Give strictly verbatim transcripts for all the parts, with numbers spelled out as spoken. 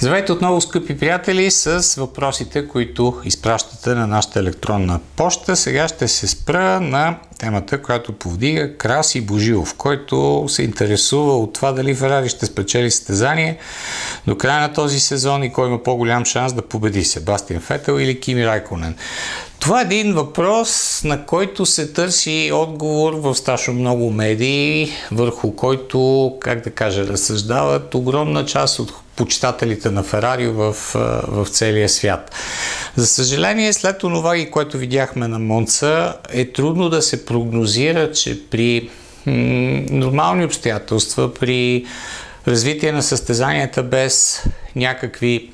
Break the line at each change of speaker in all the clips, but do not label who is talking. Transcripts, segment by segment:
Здравейте отново, скъпи приятели, с въпросите, които изпращате на нашата електронна поща. Сега ще се спра на темата, която повдига Краси Божилов, който се интересува от това дали Ферари ще спечели състезание до края на този сезон и кой има по-голям шанс да победи, Себастиан Фетел или Кими Райконен. Това е един въпрос, на който се търси отговор в страшно много медии, върху който, как да кажа, разсъждават огромна част от почитателите на Ферари в, в целия свят. За съжаление, след това, което видяхме на Монца, е трудно да се прогнозира, че при м- нормални обстоятелства, при развитие на състезанията без някакви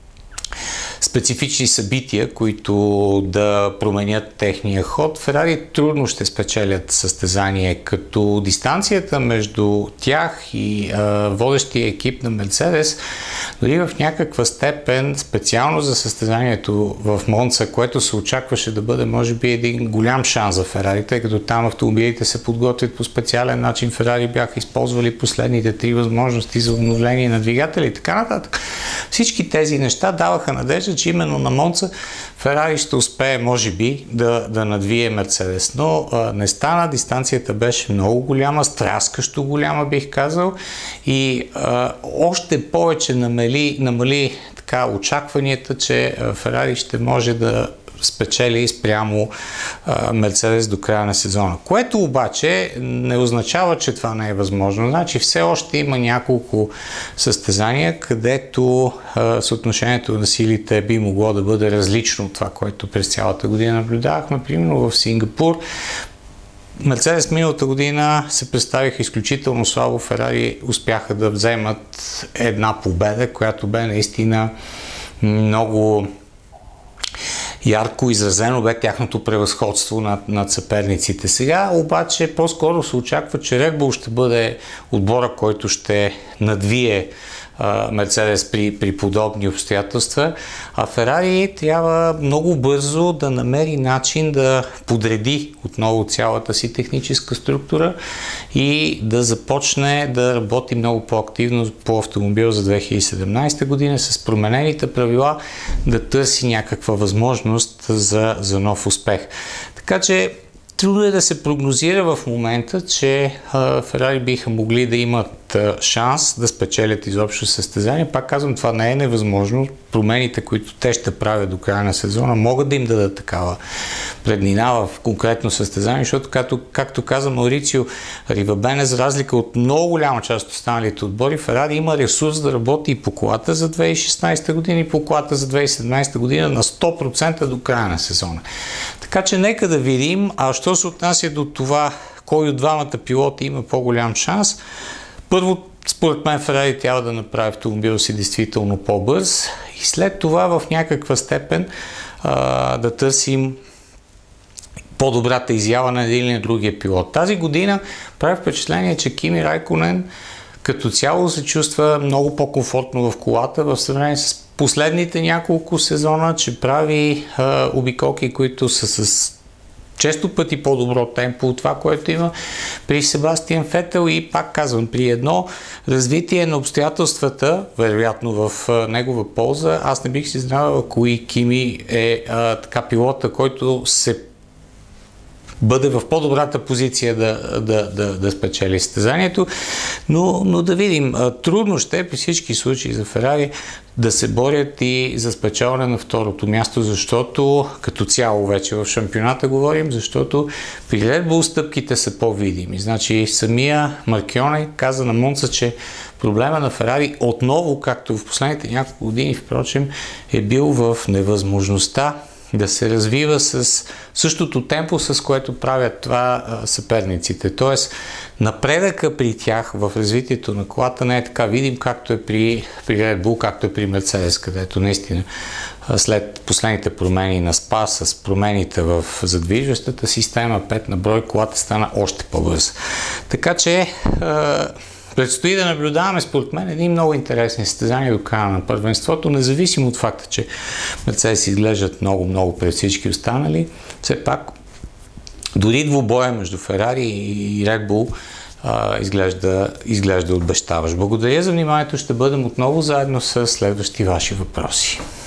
специфични събития, които да променят техния ход, Ферари трудно ще спечелят състезание, като дистанцията между тях и а, водещия екип на Мерцедес дори в някаква степен, специално за състезанието в Монца, което се очакваше да бъде може би един голям шанс за Ферари, тъй като там автомобилите се подготвят по специален начин. Ферари бяха използвали последните три възможности за обновление на двигатели и така нататък. Всички тези неща даваха надежда, че именно на Монца Ферари ще успее, може би, да, да надвие Мерцедес. Но а, не стана, дистанцията беше много голяма, стряскащо голяма, бих казал, и а, още повече намали, намали така, очакванията, че а, Ферари ще може да спечели спрямо а, Мерцедес до края на сезона. Което обаче не означава, че това не е възможно. Значи все още има няколко състезания, където а, съотношението на силите би могло да бъде различно от това, което през цялата година наблюдавахме. Примерно в Сингапур Мерцедес миналата година се представиха изключително слабо. Ферари успяха да вземат една победа, която бе наистина много ярко изразено бе тяхното превъзходство над, над съперниците. Сега обаче по-скоро се очаква, че Red Bull ще бъде отбора, който ще надвие Мерцедес при, при подобни обстоятелства, а Ферари трябва много бързо да намери начин да подреди отново цялата си техническа структура и да започне да работи много по-активно по автомобил за две хиляди и седемнадесета година с променените правила, да търси някаква възможност за, за нов успех. Така че трудно е да се прогнозира в момента, че а, Ферари биха могли да имат а, шанс да спечелят изобщо състезание. Пак казвам, това не е невъзможно. Промените, които те ще правят до края на сезона, могат да им дадат такава преднина в конкретно състезание, защото, както, както каза Маурицио Ривабене, за разлика от много голяма част от останалите отбори, Ферари има ресурс да работи и по колата за две хиляди и шестнадесета година и по колата за две хиляди и седемнадесета година на сто процента до края на сезона. Така че нека да видим, а що се отнася до това, кой от двамата пилоти има по-голям шанс, първо, според мен, Ферари трябва да направи автомобила си действително по-бърз и след това в някаква степен а, да търсим по-добрата изява на един или на другия пилот. Тази година прави впечатление, че Кими Райконен като цяло се чувства много по-комфортно в колата в сравнение с последните няколко сезона, че прави а, обиколки, които са с често пъти по-добро темпо от това, което има при Себастиан Фетел и пак казвам, при едно развитие на обстоятелствата, вероятно в а, негова полза, аз не бих си знал кои Кими е а, така пилота, който се бъде в по-добрата позиция да, да, да, да спечели състезанието, но, но да видим. Трудно ще е при всички случаи за Ферари да се борят и за спечелване на второто място, защото като цяло вече в шампионата говорим, защото при Red Bull стъпките са по-видими. Значи самия Маркионе каза на Монца, че проблема на Ферари отново, както в последните няколко години, впрочем, е бил в невъзможността да се развива с същото темпо, с което правят това а, съперниците. Тоест, напредъка при тях в развитието на колата не е така видим, както е при, при Red Bull, както е при Мерцедес, където наистина след последните промени на СПА, с промените в задвижващата система, пет на брой, колата стана още по-бърза. Така че а, предстои да наблюдаваме, според мен, едни много интересни състезания до края на първенството, независимо от факта, че Мерцедес изглеждат много-много пред всички останали. Все пак, дори двубоя между Ферари и Red Bull а, изглежда, изглежда обещаващ. Благодаря за вниманието. Ще бъдем отново заедно с следващи ваши въпроси.